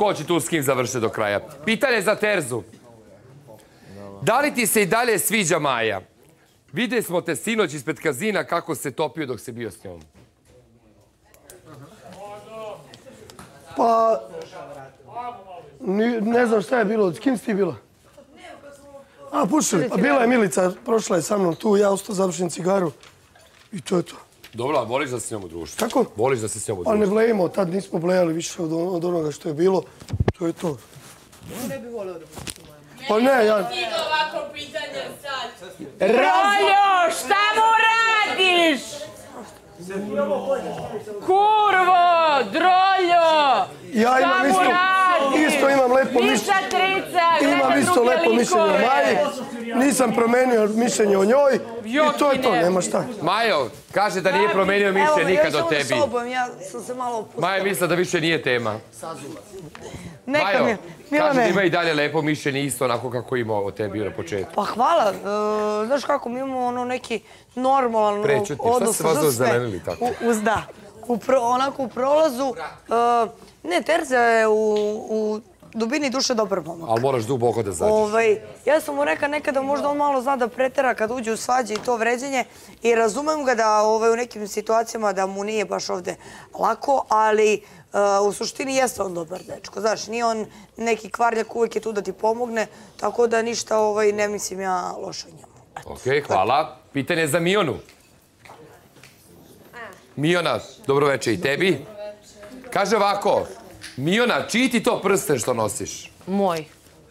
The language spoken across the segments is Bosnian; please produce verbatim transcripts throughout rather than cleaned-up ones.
ko će tu s kim završiti do kraja. Pitanje za Terzu. Da li ti se i dalje sviđa Maja? Vidjeli smo te sinoć ispred kazina kako se topio dok si bio s njom. Pa... Ne znam šta je bilo. S kim si ti bila? A, pušili. Pa bila je Milica, prošla je sa mnom tu, ja ostao završim cigaru. I to je to. Dobro, a voliš da se s njom u društvu? Tako? Voliš da se s njom u Pa ne društvu? blejimo, tad nismo blejali više od onoga što je bilo. To je to. Ne bi volio da budu s mojom. Pa ne, ja... Meni je ovako pitanje sad. Roljo, šta mu radiš? Kurvo, droljo! Ja imam isto, isto imam lepo mišljenje. Imam isto lepo mišljenje o Maji. Nisam promenio mišljenje o njoj. I to je to, nema šta. Majo, kaže da nije promenio mišljenje nikad o tebi. Evo, još ovo ja sam se malo opustila. Maja misla da više nije tema. Neka mi Majo, je. kaže da ima i dalje lepo mišljenje isto onako kako ima o tebi na početku. Pa hvala. E, znaš kako, mi imamo ono neki normalan odnos. Prečuti, šta se vas dozelenili tako? Uz da. U pro, onako u prolazu. E, ne, Terza je u, u dubini duše dobar momak. Ali moraš duboko da zađeš. Ovaj, ja sam mu rekao nekada možda on malo zna da pretera kad uđe u svađe i to vređenje i razumem ga da ovaj, u nekim situacijama da mu nije baš ovde lako, ali uh, u suštini jeste on dobar dečko. Znaš, nije on neki kvarljak, uvijek je tu da ti pomogne, tako da ništa ovaj, ne mislim ja loše o njemu. Ok, hvala. Pitanje za Mionu. Miona, dobro večer i tebi. Kaže ovako, Miona, čiji ti to prsten što nosiš? Moj.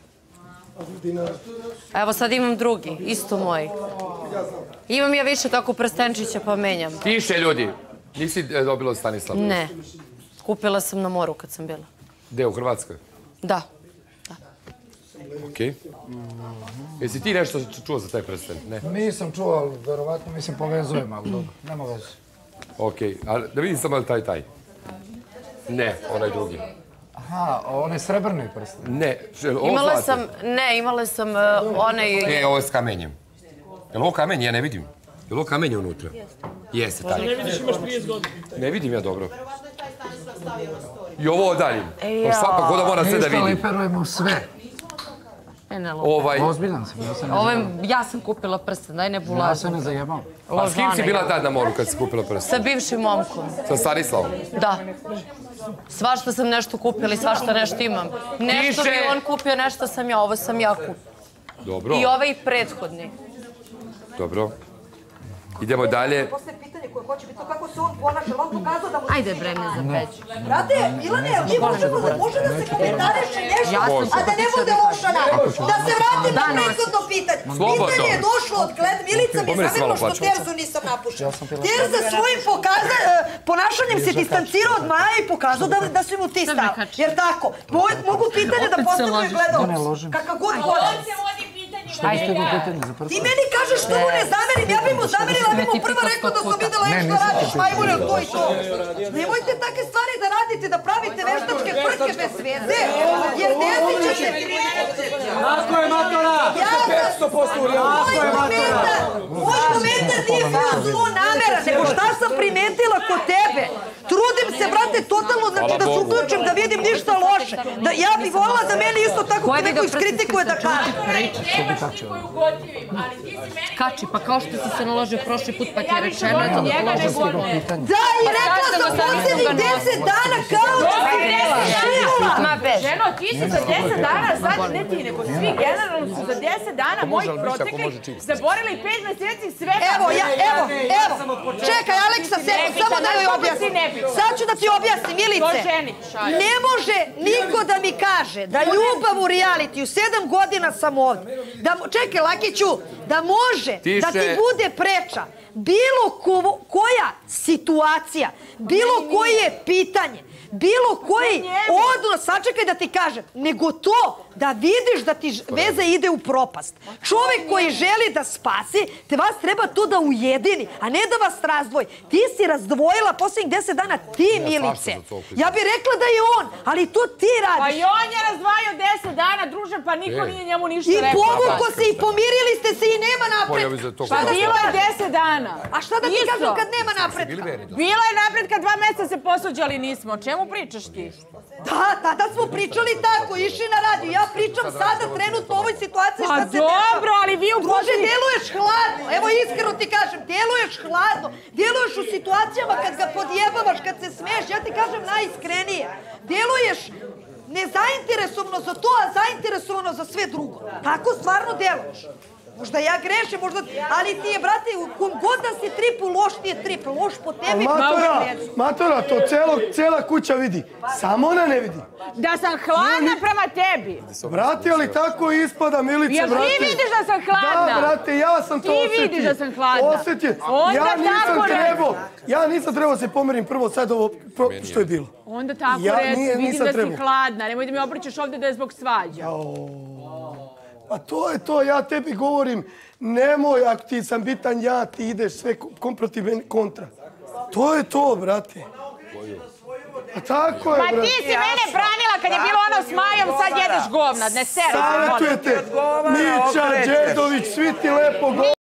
Evo sad imam drugi, isto moj. Imam ja više tako prstenčića pa menjam. Piše ljudi. Nisi dobila od Stanislava? Ne. Kupila sam na moru kad sam bila. Gde, u Hrvatskoj? Da. Ok. Jesi ti nešto čuo za taj prsten? Ne. Nisam čuo, ali verovatno mislim povezujem, ali dobro, nema veze. Ok, ali da vidim samo taj taj. Ne, onaj drugi. Aha, on je srebrni prsten. Ne, Imala sam, ne, imala sam uh, onaj... Ne, ovo je s kamenjem. Je li ovo kamenje? Ja ne vidim. Je li ovo kamenje unutra? Jeste, taj. Ne vidiš, imaš trideset godina. Ne vidim ja dobro. I ovo odaljim. Pa kod da mora sve da vidim. Ništa, liperujemo sve. E, ne lupa. Ovaj... Ozbiljan sam, ja sam ne Ovo zajebam. ja sam kupila prsten, daj ne Ja bulazu. se ne zajebam. A s kim si bila tad na moru kad si kupila prsten? Sa bivšim momkom. Sa Stanislavom? Da. Svašta sam nešto kupila i svašta nešto imam. Nešto mi je on kupio, nešto sam ja, ovo sam ja kupila. Dobro. I ovaj prethodni. Dobro. Idemo dalje. Poslije pitanje koje hoće biti to kako se on ponaša, on pokazao da mu... Ajde bre me za peć. Brate, Milane, mi možemo da može da se komentariše nešto, a da ne bude loša namera. Da se vratim na prethodno pitanje. Pitanje je došlo od Gled, Milica mi je zamjerila što Terzu nisam napušao. Terza svojim ponašanjem se distancirao od Maja i pokazao da su mu ti stav. Jer tako, mogu pitanje da postavljaju gledalcu. Kakav god hoće. Što biste imao pitanje za prsten? Ti meni kažeš što mu ne zamerim, ja bi mu zamerila, bi mu prvo rekao da sam videla je što radiš, majmune, to i to. Nemojte takve stvari da radite, da pravite veštačke frke bez veze, jer desi ćete primetiti. Lako je matora! petsto posto u redu. Moj komentar, moj komentar nije bio zlo namera, nego šta sam primetila kod tebe. Trudim se, brate, totalno, znači da se uključim, da vidim ništa loše. Ja bih volila da meni isto tako ko neko iskritikuje da kaže. Kači, pa kao što si se naložio prošli put, pa ti je rečeno, eto da položio svoj moment. Da, i rekla sam posljednjih deset dana kao da si Ma bez. Ženo, ti si za deset dana, sad ne ti, nego svi generalno su za deset dana mojih proteklih zaborili pet meseci sve. Evo, ja, evo, evo, čekaj, Aleksa, samo da joj objasnim. Sad ću da ti objasnim, Milice. Ne može niko da mi kaže da ljubav u realitiju, sedam godina sam ovdje, čekaj, Lakiću, da može da ti bude preča bilo koja situacija, bilo koje pitanje, bilo koji odnos, sačekaj da ti kažem, nego to da vidiš da ti veza ide u propast. Čovjek koji želi da spasi, te vas treba to da ujedini, a ne da vas razdvoji. Ti si razdvojila posljednjih deset dana ti, Milice. Ja bih rekla da je on, ali to ti radiš. Pa i on je razdvajao deset dana, druže, pa niko nije njemu ništa I rekao. povuko se i pomirili ste se i nema napretka. Pa bilo je deset dana. A šta da ti kažem kad nema napretka? Bilo je napretka, dva mjeseca se posvađali nismo. O čemu pričaš ti? Da, tada smo pričali tako, išli na radio. Ja pričam sada trenutno u ovoj situaciji šta se dešava. Pa dobro, ali vi u Druže, djeluješ hladno. Evo iskreno ti kažem, djeluješ hladno. Djeluješ u situacijama kad ga podjebavaš, kad se smeješ. Ja ti kažem najiskrenije. Djeluješ nezainteresovano za to, a zainteresovano za sve drugo. Tako stvarno djeluješ. Možda ja grešim, možda... Ali ti je, brate, kom god da si tripu, loš ti je trip. Loš po tebi. Matora, Matora, to cijela kuća vidi. Samo ona ne vidi. Da sam hladna prema tebi. Brate, ali tako ispada, Milice, brate. Jel ti vidiš da sam hladna? Da, brate, ja sam to osjetio. Ti vidiš da sam hladna. Osjetio. Ja nisam trebao. Ja nisam trebao se pomerim prvo sad ovo što je bilo. Onda tako reci, vidim da si hladna. Nemoj da mi obričeš ovdje da je zbog svađa. Pa to je to, ja tebi govorim, nemoj, ako ti sam bitan ja, ti ideš sve kom protiv meni kontra. To je to, brate. Pa tako je, brate. Ma ti si mene branila kad je bilo ono s Majom, sad jedeš govna, ne seri. Savjetujete, Mića, Đedović, svi ti lepo govore.